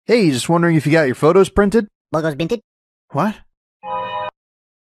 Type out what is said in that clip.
Hey, just wondering if you got your photos printed? Logos minted? What?